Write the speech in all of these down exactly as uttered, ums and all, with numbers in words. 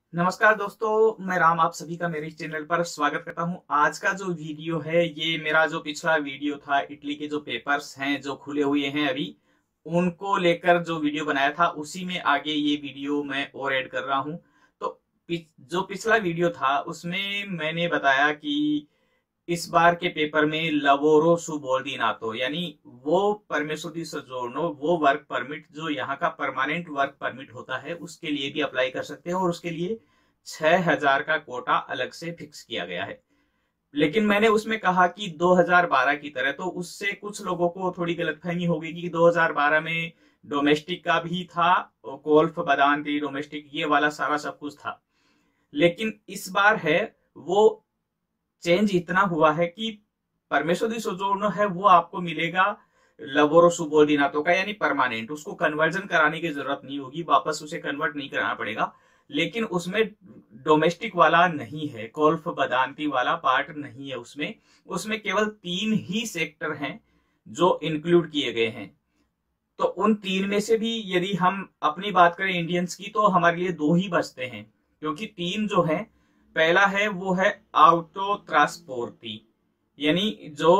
नमस्कार दोस्तों, मैं राम आप सभी का मेरे इस चैनल पर स्वागत करता हूं। आज का जो वीडियो है ये मेरा जो पिछला वीडियो था इटली के जो पेपर्स हैं जो खुले हुए हैं अभी उनको लेकर जो वीडियो बनाया था उसी में आगे ये वीडियो मैं और ऐड कर रहा हूं। तो जो पिछला वीडियो था उसमें मैंने बताया कि इस बार के पेपर में लवोरो सुबॉर्डिनातो यानी वो परमेसो दी सोजोर्नो वो वर्क परमिट जो यहाँ का परमानेंट वर्क परमिट होता है उसके लिए भी अप्लाई कर सकते हैं और उसके लिए छह हजार का कोटा अलग से फिक्स किया गया है। लेकिन मैंने उसमें कहा कि दो हज़ार बारह की तरह, तो उससे कुछ लोगों को थोड़ी गलतफहमी होगी कि दो हज़ार बारह में डोमेस्टिक का भी था, गोल्फ बदांती डोमेस्टिक ये वाला सारा सब कुछ था। लेकिन इस बार है वो चेंज इतना हुआ है कि परमेसो दी सोजोर्नो है वो आपको मिलेगा लवोरो सुबॉर्डिनातो का यानी परमानेंट। उसको कन्वर्जन कराने की जरूरत नहीं होगी, वापस उसे कन्वर्ट नहीं कराना पड़ेगा। लेकिन उसमें डोमेस्टिक वाला नहीं है, गोल्फ बदांती वाला पार्ट नहीं है उसमें। उसमें केवल तीन ही सेक्टर हैं जो इंक्लूड किए गए हैं। तो उन तीन में से भी यदि हम अपनी बात करें इंडियंस की तो हमारे लिए दो ही बचते हैं, क्योंकि तीन जो हैं, पहला है वो है ऑटो ट्रांसपोर्टी यानी जो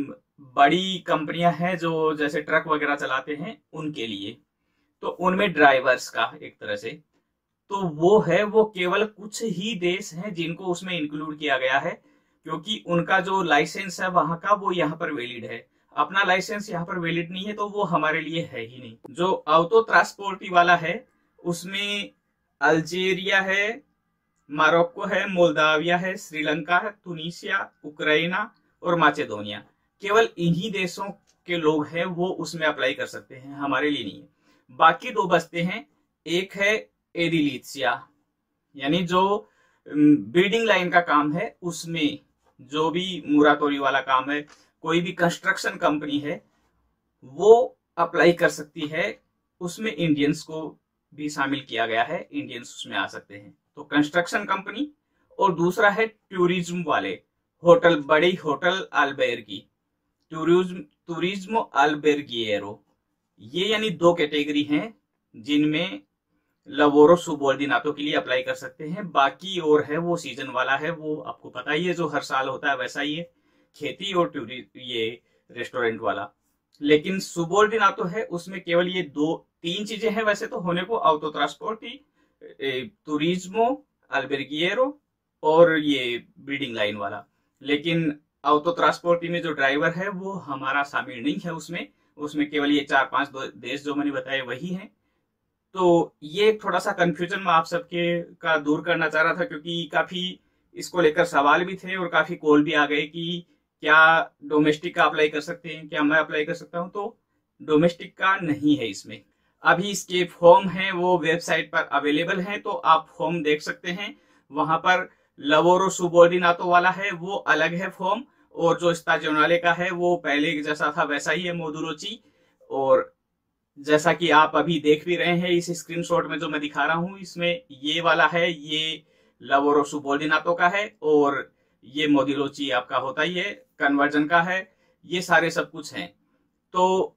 बड़ी कंपनियां हैं जो जैसे ट्रक वगैरह चलाते हैं उनके लिए, तो उनमें ड्राइवर्स का एक तरह से तो वो है वो केवल कुछ ही देश हैं जिनको उसमें इंक्लूड किया गया है, क्योंकि उनका जो लाइसेंस है वहां का वो यहाँ पर वैलिड है। अपना लाइसेंस यहाँ पर वैलिड नहीं है तो वो हमारे लिए है ही नहीं। जो ऑटो ट्रांसपोर्टी वाला है उसमें अल्जीरिया है, मोरक्को है, मोल्दाविया है, श्रीलंका है, तुनिसिया, उक्रेना और माचेदोनिया। केवल इन्हीं देशों के लोग हैं वो उसमें अप्लाई कर सकते हैं, हमारे लिए नहीं है। बाकी दो बचते हैं, एक है एडिलिसिया यानी जो बिल्डिंग लाइन का काम है उसमें जो भी मुरातोरी वाला काम है, कोई भी कंस्ट्रक्शन कंपनी है वो अप्लाई कर सकती है। उसमें इंडियंस को भी शामिल किया गया है, इंडियंस उसमें आ सकते हैं। तो कंस्ट्रक्शन कंपनी और दूसरा है टूरिज्म वाले, होटल, बड़ी होटल अल्बेर्गी, टूरिज्म टूरिज्म अल्बेर्गिएरो, ये यानी दो कैटेगरी हैं जिनमें लवोरो सुबॉर्डिनातो के लिए अप्लाई कर सकते हैं। बाकी और है वो सीजन वाला है, वो आपको पता ही है जो हर साल होता है वैसा ही है, खेती और टूरिज्म ये रेस्टोरेंट वाला। लेकिन सुबॉर्डिनातो है उसमें केवल ये दो तीन चीजें हैं वैसे तो होने को, ऑटो ट्रांसपोर्टी, टूरिज्मो अल्बेर्गिएरो और ये बिल्डिंग लाइन वाला। लेकिन ऑटो ट्रांसपोर्टी में जो ड्राइवर है वो हमारा शामिल नहीं है उसमें उसमें केवल ये चार पांच देश जो मैंने बताए वही हैं। तो ये थोड़ा सा कंफ्यूजन मैं आप सबके का दूर करना चाह रहा था, क्योंकि काफी इसको लेकर सवाल भी थे और काफी कॉल भी आ गए कि क्या डोमेस्टिक का अप्लाई कर सकते हैं, क्या मैं अप्लाई कर सकता हूं। तो डोमेस्टिक का नहीं है इसमें। अभी इसके फॉर्म हैं वो वेबसाइट पर अवेलेबल हैं, तो आप फॉर्म देख सकते हैं। वहां पर लवोरो सुबॉर्डिनातो वाला है वो अलग है फॉर्म, और जो स्टाजियोनाले का है वो पहले जैसा था वैसा ही है, मोदुलोची। और जैसा कि आप अभी देख भी रहे हैं इस स्क्रीनशॉट में जो मैं दिखा रहा हूं, इसमें ये वाला है, ये लवोरो सुबॉर्डिनातो का है, और ये मोदुलोची आपका होता ही है, कन्वर्जन का है। ये सारे सब कुछ हैं। तो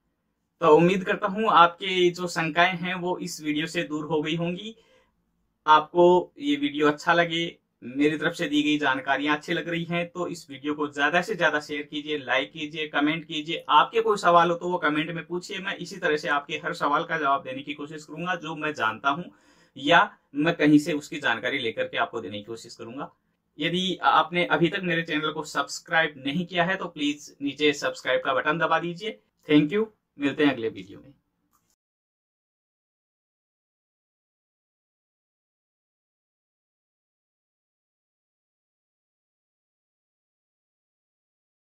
तो उम्मीद करता हूं आपके जो शंकाएं हैं वो इस वीडियो से दूर हो गई होंगी। आपको ये वीडियो अच्छा लगे, मेरी तरफ से दी गई जानकारियां अच्छी लग रही हैं तो इस वीडियो को ज्यादा से ज्यादा शेयर कीजिए, लाइक कीजिए, कमेंट कीजिए। आपके कोई सवाल हो तो वो कमेंट में पूछिए, मैं इसी तरह से आपके हर सवाल का जवाब देने की कोशिश करूंगा जो मैं जानता हूं या मैं कहीं से उसकी जानकारी लेकर के आपको देने की कोशिश करूंगा। यदि आपने अभी तक मेरे चैनल को सब्सक्राइब नहीं किया है तो प्लीज नीचे सब्सक्राइब का बटन दबा दीजिए। थैंक यू, मिलते हैं अगले वीडियो में।